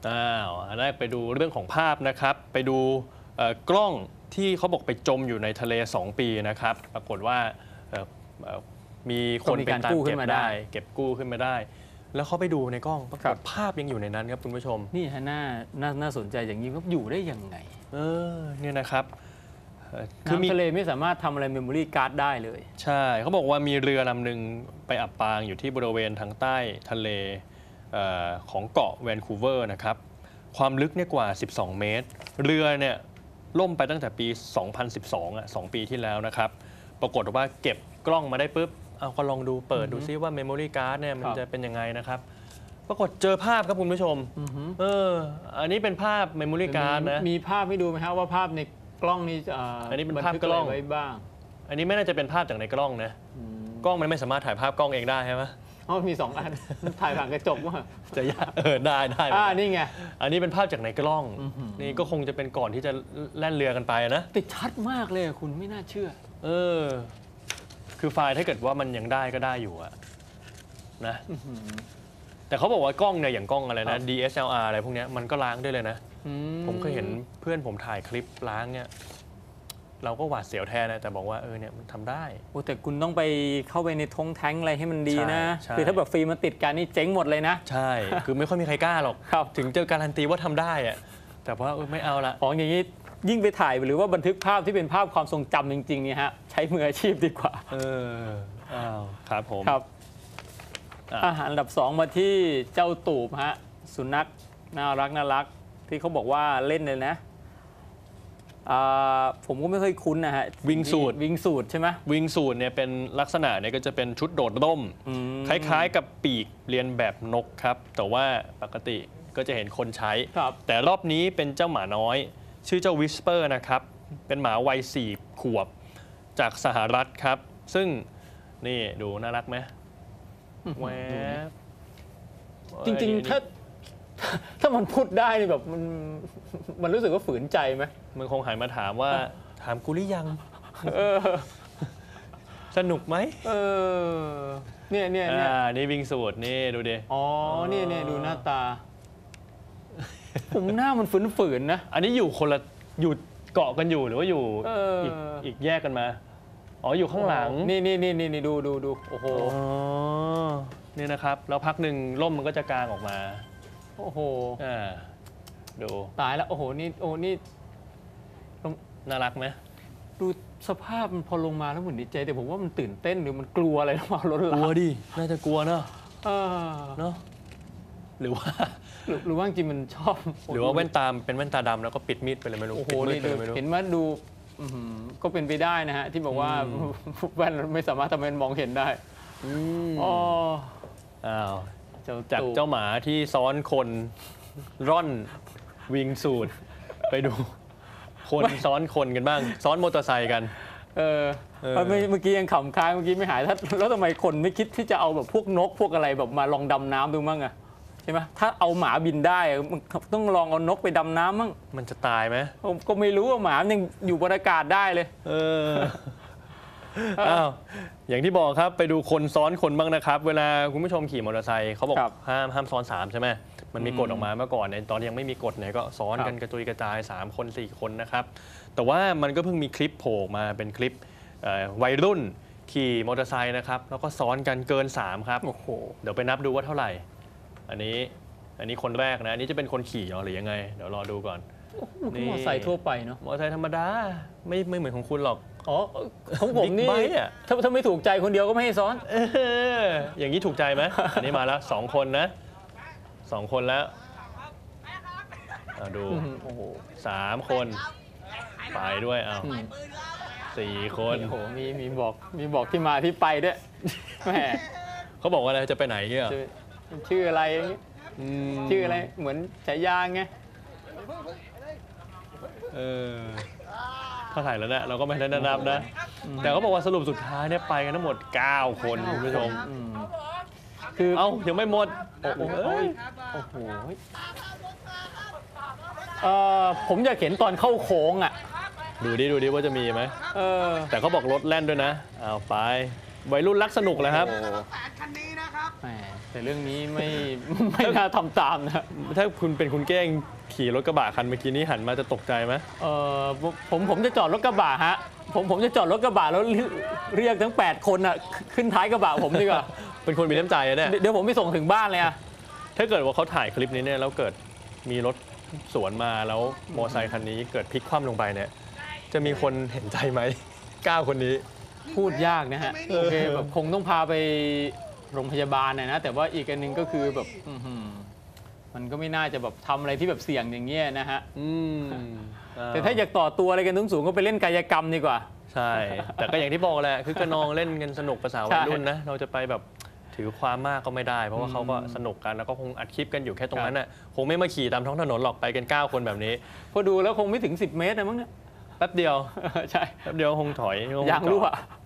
อันแรกไปดูเรื่องของภาพนะครับไปดูกล้องที่เขาบอกไปจมอยู่ในทะเล2 ปีนะครับปรากฏว่ามีคนไปตามเก็บได้เก็บกู้ขึ้นมาได้แล้วเขาไปดูในกล้องปรากฏภาพยังอยู่ในนั้นครับคุณผู้ชมนี่ฮะน่าสนใจอย่างนี้ว่าอยู่ได้ยังไงเนี่ยนะครับคือทะเลไม่สามารถทำอะไรเมมโมรี่การ์ดได้เลยใช่เขาบอกว่ามีเรือลำหนึ่งไปอับปางอยู่ที่บริเวณทางใต้ทะเลของเกาะแวนคูเวอร์นะครับความลึกเนี่ยกว่า12 เมตรเรือเนี่ยล่มไปตั้งแต่ปี 2012 2 ปีที่แล้วนะครับปรากฏว่าเก็บกล้องมาได้ปุ๊บเอาก็ลองดูเปิดดูซิว่าเมมโมรี่การ์ดเนี่ยมันจะเป็นยังไงนะครับปรากฏเจอภาพครับคุณผู้ชมอันนี้เป็นภาพเมมโมรี่การ์ดนะมีภาพให้ดูไหมครับว่าภาพในกล้องนี้อันนี้เป็นภาพกล้องไว้บ้างอันนี้ไม่น่าจะเป็นภาพจากในกล้องนะกล้องมันไม่สามารถถ่ายภาพกล้องเองได้ใช่ไหมมี2 อันถ่ายผ่านกระจกว่าจะยากได้นี่ไงอันนี้เป็นภาพจากในกล้องนี่ก็คงจะเป็นก่อนที่จะแล่นเรือกันไปนะติดชัดมากเลยคุณไม่น่าเชื่อคือไฟล์ถ้าเกิดว่ามันยังได้ก็ได้อยู่อะนะแต่เขาบอกว่ากล้องเนี่ยอย่างกล้องอะไรนะ DSLR อะไรพวกนี้มันก็ล้างได้เลยนะผมเคยเห็นเพื่อนผมถ่ายคลิปล้างเนี่ยเราก็หวาดเสียวแทนนะแต่บอกว่าเนี่ยมันทำได้แต่คุณต้องไปเข้าไปในท้องแท้งอะไรให้มันดีนะคือถ้าแบบฟิล์มมันติดกันนี่เจ๊งหมดเลยนะใช่คือไม่ค่อยมีใครกล้าหรอกถึงจะการันตีว่าทำได้อะแต่ว่าไม่เอาละอย่างนี้ยิ่งไปถ่ายหรือว่าบันทึกภาพที่เป็นภาพความทรงจำจริงๆเนี่ยฮะใช้มืออาชีพดีกว่าครับผมครับอันดับ 2มาที่เจ้าตูบฮะสุนัขน่ารักที่เขาบอกว่าเล่นเลยนะผมก็ไม่เคยคุ้นนะฮะวิงสูตรใช่ไหมวิงสูตรเนี่ยเป็นลักษณะเนี่ยก็จะเป็นชุดโดดร่มคล้ายๆกับปีกเรียนแบบนกครับแต่ว่าปกติก็จะเห็นคนใช้แต่รอบนี้เป็นเจ้าหมาน้อยชื่อเจ้าวิสเปอร์นะครับเป็นหมาวัย4 ขวบจากสหรัฐครับซึ่งนี่ดูน่ารักไหมแวบจริงๆถ้ามันพูดได้นี่แบบมันรู้สึกว่าฝืนใจไหมมันคงหันมาถามว่าถามกูหรือยังสนุกไหมนี่วิงสูตรนี่ดูดินี่ดูหน้าตาผมหน้ามันฝืนๆนะอันนี้อยู่คนละอยู่เกาะกันอยู่หรือว่าอยู่อีกแยกกันมาอยู่ข้างหลังนี่ดูโอ้โหนี่นะครับแล้วพักหนึ่งร่มมันก็จะกางออกมาโอ้โหดูตายแล้วโอ้โหนี่น่ารักไหมดูสภาพมันพอลงมาแล้วเหมือนดีใจแต่ผมว่ามันตื่นเต้นหรือมันกลัวอะไรหรือเปล่ารถกลัวดิน่าจะกลัวเนอะหรือว่าจริงมันชอบหรือว่าแว่นตาเป็นแว่นตาดำแล้วก็ปิดมิดไปเลยไม่รู้โอ้โหนี่เห็นไหมดูก็เป็นไปได้นะฮะที่บอกว่าแว่นไม่สามารถทำให้มองเห็นได้จากเจ้าหมาที่ซ้อนคนร่อนวิงสูตรไปดูคนซ้อนคนกันบ้างซ้อนมอเตอร์ไซค์กันเมื่อกี้ยังขำค้างเมื่อกี้ไม่หายแล้วทำไมคนไม่คิดที่จะเอาแบบพวกนกพวกอะไรแบบมาลองดำน้ำดูมั่งอะใช่ไหมถ้าเอาหมาบินได้ต้องลองเอานกไปดำน้ำมั่งมันจะตายไหมผมก็ไม่รู้ว่าหมายังอยู่บนอากาศได้เลยอย่างที่บอกครับไปดูคนซ้อนคนบ้างนะครับเวลาคุณผู้ชมขี่มอเตอร์ไซค์เขาบอกห้ามซ้อน3ใช่ไหมมันมีกฎออกมาเมื่อก่อนตอนยังไม่มีกฎเนี่ยก็ซ้อนกันกระจุยกระจาย3 คน 4 คนนะครับแต่ว่ามันก็เพิ่งมีคลิปโผล่มาเป็นคลิปวัยรุ่นขี่มอเตอร์ไซค์นะครับแล้วก็ซ้อนกันเกิน3ครับเดี๋ยวไปนับดูว่าเท่าไหร่อันนี้คนแรกนะอันนี้จะเป็นคนขี่หรือยังไงเดี๋ยวรอดูก่อนนี่มอเตอร์ไซค์ทั่วไปเนาะมอเตอร์ไซค์ธรรมดาไม่เหมือนของคุณหรอกของผมนี่ถ้าไม่ถูกใจคนเดียวก็ไม่ให้ซ้อนอย่างนี้ถูกใจไหมอันนี้มาแล้ว2 คนนะ2 คนแล้วดู3 คนไปด้วย4 คนโอ้โหมีบอกที่มาที่ไปด้วยแหมเขาบอกว่าอะไรจะไปไหนเนี่ยชื่ออะไรชื่ออะไรเหมือนฉายาไงเขาถ่ายแล้วนะเราก็ไม่ได้นับนะแต่เขาบอกว่าสรุปสุดท้ายเนี่ยไปกันทั้งหมด9 คนคุณผู้ชมคือยังไม่หมดโอ้โหผมอยากเห็นตอนเข้าโค้งอ่ะดูดิว่าจะมีไหมแต่เขาบอกรถแล่นด้วยนะเอาไปวัยรุ่นรักสนุกเลยครับแหมแต่เรื่องนี้ไม่ ไม่น่าทำตามนะถ้าคุณเป็นคุณเก้งขี่รถกระบะคันเมื่อกี้นี้หันมาจะตกใจไหมเออผมจะจอดรถกระบะฮะผมจะจอดรถกระบะแล้วเรียกทั้ง 8 คนอ่ะขึ้นท้ายกระบะผมดีกว่าเป็นคนมีน้ำใจอะเนี่ยเดี๋ยวผมไปส่งถึงบ้านเลยอ่ะถ้าเกิดว่าเขาถ่ายคลิปนี้เนี่ยแล้วเกิดมีรถสวนมาแล้วมอเตอร์ไซค์คันนี้เกิดพลิกคว่ำลงไปเนี่ยจะมีคนเห็นใจไหม 9 คนนี้พูดยากนะฮะโอเคแบบคงต้องพาไปโรงพยาบาลนะแต่ว่าอีกอันหนึงก็คือแบบมันก็ไม่น่าจะแบบทำอะไรที่แบบเสี่ยงอย่างเงี้ยนะฮะแต่ถ้าอยากต่อตัวอะไรกันสูงๆก็ไปเล่นกายกรรมดีกว่าใช่ แต่ก็อย่างที่บอกแหละคือกระนองเล่นกันสนุกภาษาวัยรุ่นนะเราจะไปแบบถือความมากก็ไม่ได้ เพราะว่าเขาก็สนุกกันแล้วก็คงอัดคลิปกันอยู่แค่ตรงนั้นน่ะคงไม่มาขี่ตามท้องถนนหรอกไปกัน 9 คนแบบนี้พอดูแล้วคงไม่ถึง10 เมตรนะมั้งเนี่ยแป๊บเดียวใช่แป๊บเดียวคงถอยคงยางรั่วจอด